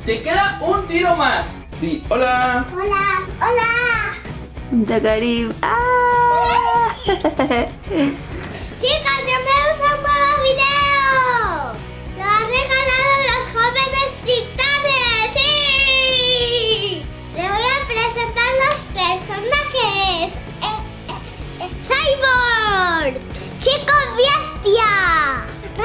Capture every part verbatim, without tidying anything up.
te queda un tiro más. Di hola. Hola, hola. De Karim. ¡Ah! Chicas, bienvenidos a un nuevo video. Lo han regalado los jóvenes titanes. ¡Sí! Le voy a presentar los personajes. Eh, eh, eh. Cyborg, Chico Bestia,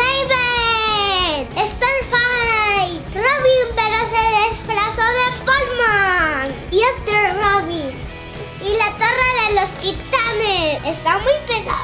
Raven, Starfire, Robin, pero se disfrazó de Batman. Y otro Robin. Y la torre de los titanes. Está muy pesada.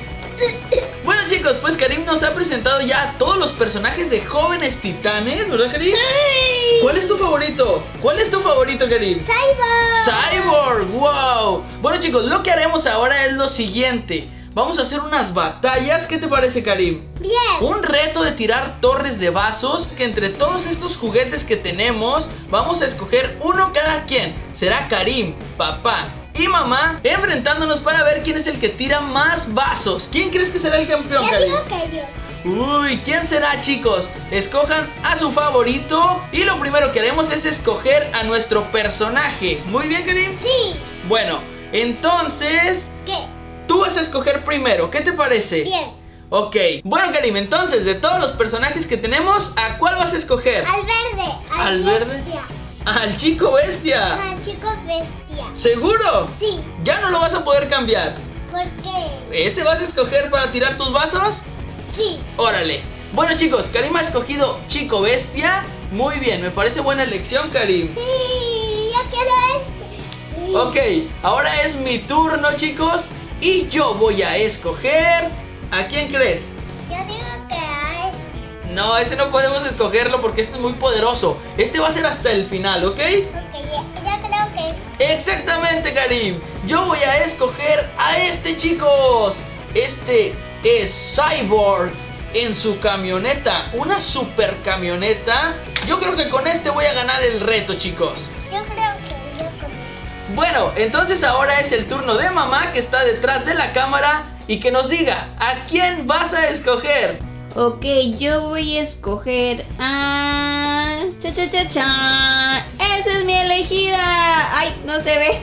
Bueno chicos, pues Karim nos ha presentado ya a todos los personajes de Jóvenes Titanes, ¿verdad Karim? ¡Sí! ¿Cuál es tu favorito? ¿Cuál es tu favorito, Karim? Cyborg. Cyborg, wow. Bueno chicos, lo que haremos ahora es lo siguiente. Vamos a hacer unas batallas, ¿qué te parece, Karim? Bien. Un reto de tirar torres de vasos, que entre todos estos juguetes que tenemos vamos a escoger uno cada quien. Será Karim, papá y mamá enfrentándonos para ver quién es el que tira más vasos. ¿Quién crees que será el campeón, Yo Karim? digo que yo. Uy, ¿quién será, chicos? Escojan a su favorito y lo primero que haremos es escoger a nuestro personaje. ¿Muy bien, Karim? Sí. Bueno, entonces ¿Qué? tú vas a escoger primero, ¿qué te parece? Bien. Ok, bueno Karim, entonces de todos los personajes que tenemos, ¿a cuál vas a escoger? Al verde. Al, ¿Al verde? bestia. Al Chico Bestia. Al chico bestia. ¿Seguro? Sí. Ya no lo vas a poder cambiar. ¿Por qué? ¿Ese vas a escoger para tirar tus vasos? Sí. Órale. Bueno chicos, Karim ha escogido Chico Bestia. Muy bien, me parece buena elección, Karim. Sí, yo quiero este. Ok, ahora es mi turno, chicos. Y yo voy a escoger... ¿A quién crees? Yo digo que a este. No, ese no podemos escogerlo porque este es muy poderoso. Este va a ser hasta el final, ¿ok? Porque ya, ya creo que es. Exactamente, Karim. Yo voy a escoger a este, chicos. Este es Cyborg en su camioneta. Una super camioneta. Yo creo que con este voy a ganar el reto, chicos. Yo creo que yo con este. Bueno, entonces ahora es el turno de mamá, que está detrás de la cámara, y que nos diga, ¿a quién vas a escoger? Ok, yo voy a escoger a... Cha, cha, cha, cha. Esa es mi elegida. Ay, no se ve.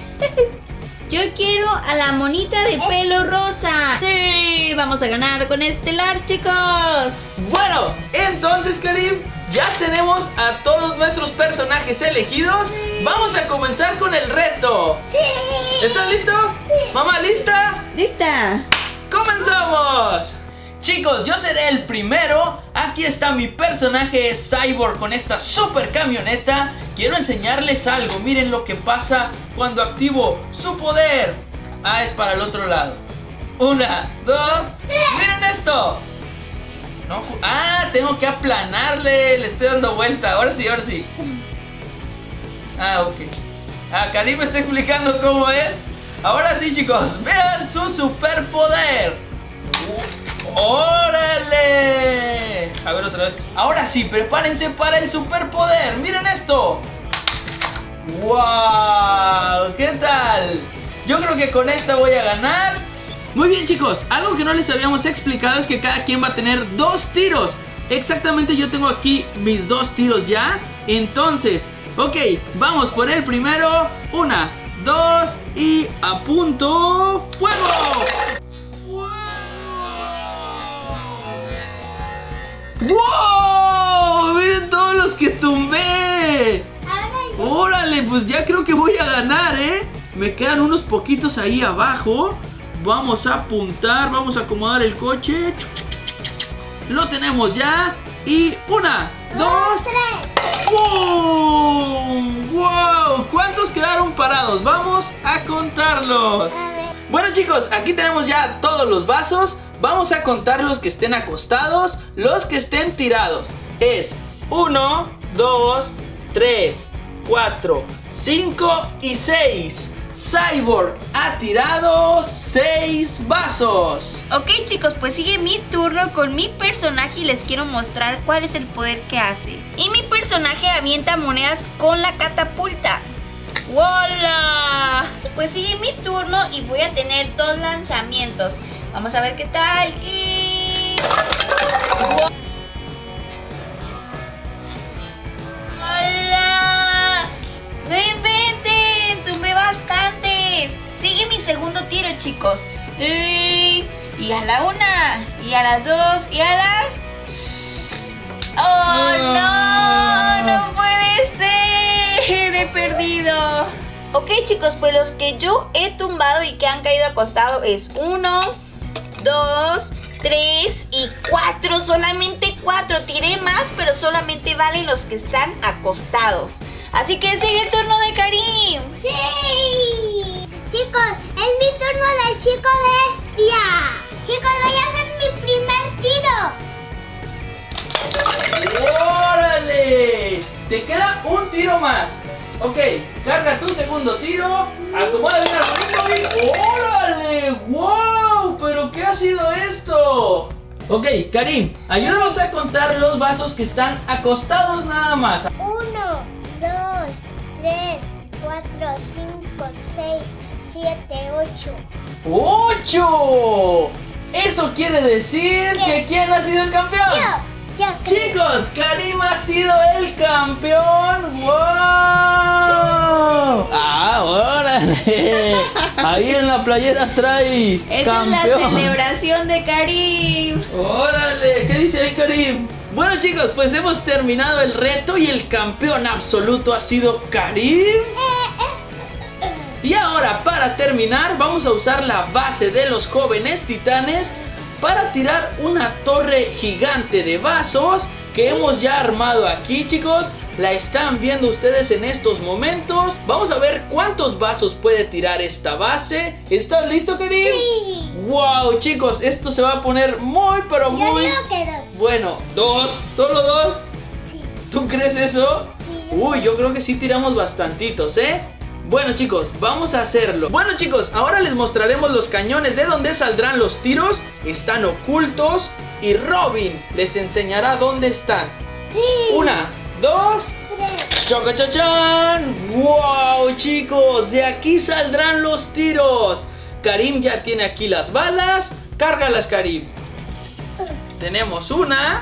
Yo quiero a la monita de pelo rosa. Sí, vamos a ganar con estelar, chicos. Bueno, entonces Karim, ya tenemos a todos nuestros personajes elegidos. Vamos a comenzar con el reto. Sí. ¿Estás listo? Sí. ¿Mamá lista? ¿Lista? ¡Comenzamos! Chicos, yo seré el primero. Aquí está mi personaje Cyborg con esta super camioneta. Quiero enseñarles algo. Miren lo que pasa cuando activo su poder. Ah, es para el otro lado. Una, dos. ¡Miren esto! No, ah, tengo que aplanarle. Le estoy dando vuelta. Ahora sí, ahora sí. Ah, ok. Ah, Karim me está explicando cómo es. Ahora sí, chicos, vean su superpoder. ¡Órale! A ver otra vez. Ahora sí, prepárense para el superpoder. Miren esto. ¡Wow! ¿Qué tal? Yo creo que con esta voy a ganar. Muy bien, chicos, algo que no les habíamos explicado es que cada quien va a tener dos tiros. Exactamente, yo tengo aquí mis dos tiros ya. Entonces, ok, vamos por el primero. Una, dos y a punto. ¡Fuego! ¡Wow! ¡Miren todos los que tumbé! ¡Órale! Pues ya creo que voy a ganar, ¿eh? Me quedan unos poquitos ahí abajo. Vamos a apuntar, vamos a acomodar el coche. Lo tenemos ya. Y una, dos, tres. ¡Wow! ¡Wow! ¿Cuántos quedaron parados? Vamos a contarlos. Bueno, chicos, aquí tenemos ya todos los vasos. Vamos a contar los que estén acostados, los que estén tirados. Es uno, dos, tres, cuatro, cinco y seis. Cyborg ha tirado seis vasos. Ok, chicos, pues sigue mi turno con mi personaje y les quiero mostrar cuál es el poder que hace. Y mi personaje avienta monedas con la catapulta. ¡Hola! Pues sigue mi turno y voy a tener dos lanzamientos. Vamos a ver qué tal. Y... ¡hola! chicos. Y, y a la una, y a las dos, y a las... ¡Oh, no! ¡No puede ser! ¡He perdido! Ok, chicos, pues los que yo he tumbado y que han caído acostado es uno, dos, tres y cuatro. Solamente cuatro. Tiré más, pero solamente valen los que están acostados. Así que sigue el turno de Karim. ¡Sí! Chicos, es mi turno del chico bestia. Chicos, voy a hacer mi primer tiro. ¡Órale! Te queda un tiro más. Ok, carga tu segundo tiro. Acomoda bien al bonito y... ¡órale! ¡Wow! ¿Pero qué ha sido esto? Ok, Karim, ayúdanos a contar los vasos que están acostados nada más. Uno, dos, tres, cuatro, cinco, seis, siete, ocho. ¡Ocho! Eso quiere decir ¿Qué? que ¿quién ha sido el campeón? Yo, yo. Chicos, Karim ha sido el campeón. ¡Wow! ¡Ah, órale! Ahí en la playera trae Esa campeón. es la celebración de Karim. ¡Órale! ¿Qué dice ahí, Karim? Bueno, chicos, pues hemos terminado el reto y el campeón absoluto ha sido Karim. Y ahora, para terminar, vamos a usar la base de los jóvenes titanes para tirar una torre gigante de vasos que hemos ya armado aquí, chicos. La están viendo ustedes en estos momentos. Vamos a ver cuántos vasos puede tirar esta base. ¿Estás listo, Karim? Sí. Wow, chicos, esto se va a poner muy, pero Yo muy... digo que dos. Bueno, dos, solo dos. Sí. ¿Tú crees eso? Sí. Uy, yo creo que sí tiramos bastantitos, ¿eh? Bueno, chicos, vamos a hacerlo. Bueno, chicos, ahora les mostraremos los cañones de donde saldrán los tiros. Están ocultos y Robin les enseñará dónde están. Sí. Una, dos, Tres. ¡chocachachán! ¡Wow, chicos! De aquí saldrán los tiros. Karim ya tiene aquí las balas. Cárgalas, Karim. Tenemos una.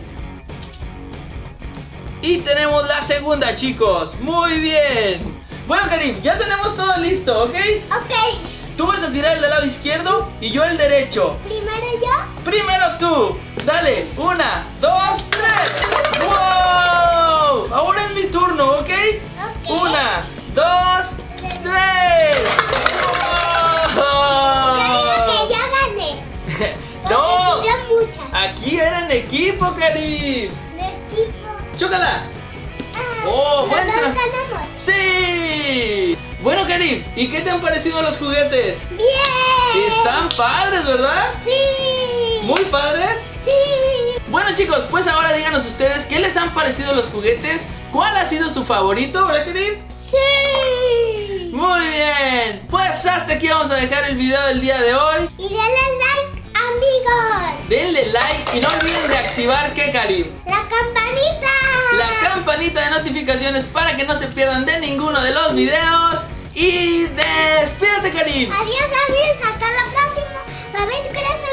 Y tenemos la segunda, chicos. Muy bien. Bueno, Karim, ya tenemos todo listo, ¿ok? Ok. Tú vas a tirar el del lado izquierdo y yo el derecho. Primero yo. Primero tú. Dale. Una, dos, tres. ¡Wow! Ahora es mi turno, ¿ok? Ok. Una, dos, tres. ¡Wow! Yo digo que ya gané. ¡No! Porque tiré muchas. Aquí era en equipo, Karim. Mi equipo. ¡Chócala! Ah, ¡Oh, los buen dos tra- ganamos. ¡Sí! Bueno, Karim, ¿y qué te han parecido los juguetes? Bien. Están padres, ¿verdad? Sí. ¿Muy padres? Sí. Bueno, chicos, pues ahora díganos ustedes qué les han parecido los juguetes. ¿Cuál ha sido su favorito, verdad, Karim? Sí. Muy bien. Pues hasta aquí vamos a dejar el video del día de hoy. Y denle like, amigos. Denle like y no olviden de activar, ¿qué, Karim? La campanita. La campanita de notificaciones para que no se pierdan de ninguno de los videos. Y despídete, Karim. Adiós, amigos. Hasta la próxima. Bye, bye, corazón.